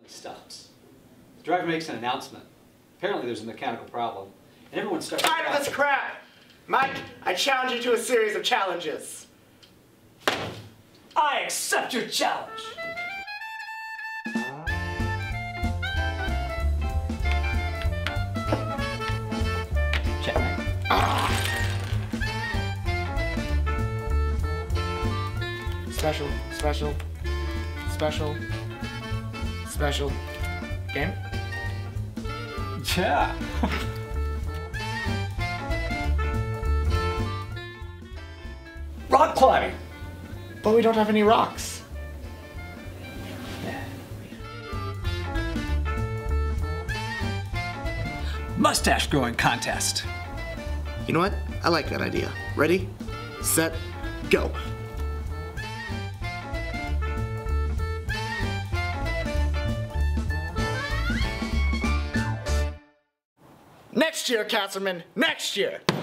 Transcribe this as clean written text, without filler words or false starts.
He stops. The driver makes an announcement. Apparently there's a mechanical problem. And everyone starts... Tired of this crap! Mike, I challenge you to a series of challenges. I accept your challenge! Checkmate. Special, special, special, special. Game? Yeah. Rock climbing. But we don't have any rocks. Mustache growing contest. You know what? I like that idea. Ready, set, go. Next year, Councilman, next year.